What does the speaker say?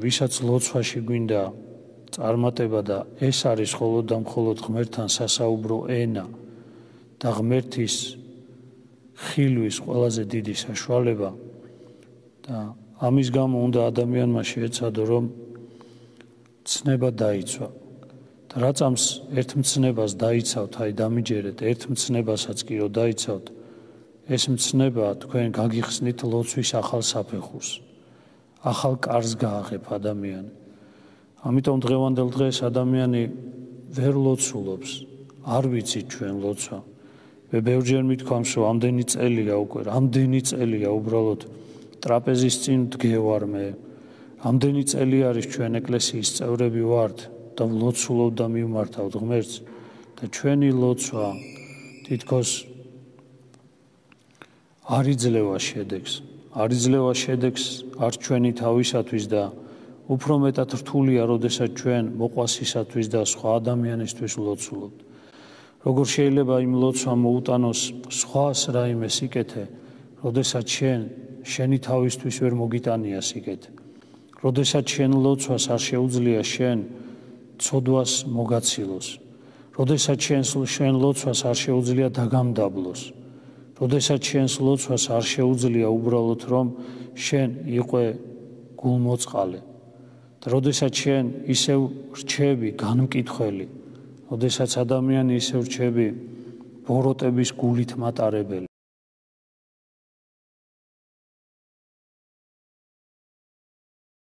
ვისაც ლოცვაში გვინდა წარმატება და ეს არის მხოლოდ და მხოლოდ ღმერთთან სასაუბრო ენა და ღმერთის ხილვის ყველაზე დიდი საშუალება და ამის გამო უნდა ადამიანმა შეეცადო რომ ცნება დაიცვა და რაცამს ერთ მცნებას დაიცავთ, აი დამიჯერეთ, ერთ მცნებასაც კი რო დაიცავთ, ეს მცნება თქვენ გაგიხსნით ლოცვის ახალ საფეხურს, ახალ კარს გააღებ ადამიანი. ამიტომ დღევანდელ დღეს ადამიანი ვერ ლოცულობს, არ ვიცით ჩვენ ლოცვა. მე ბევრჯერ მithქვამს, რომ ამდენი წელია უკვე, რამდენი წელია უბრალოდ ტრაპეზის წინ დგევარ მე. ამდენი წელი არის ჩვენ ეკლესიის წევრები ვართ და ვლოცულობ და მივმართავთ ღმერთს და ჩვენი ლოცვა თითქოს არ იძლევა შედეგს. არ იძლევა შედეგს არც ჩვენი თავისათვის და უფრო მეტად რთულია, როდესაც ჩვენ მოყვასისათვის და სხვა ადამიანისთვის ვლოცულობთ. როგორ შეიძლება იმ ლოცვა მოუტანოს სხვას რაიმე სიკეთე, როდესაც შენი თავისთვის ვერ მოგიტანია სიკეთე. როდესაც შენ ლოცვას არ შეუძლია შენ ცოდვას მოგაცილოს. როდესაც შენ ლოცვას არ შეუძლია დაგამდაბლოს. როდესაც შენს ლოცვას არ შეუძლია უბრალოდ რომ შენ იყვე გულმოწყალე. და როდესაც შენ ისევ რჩები განმკითხველი, როდესაც ადამიანი ისევ რჩები ბოროტების გულით მატარებელი.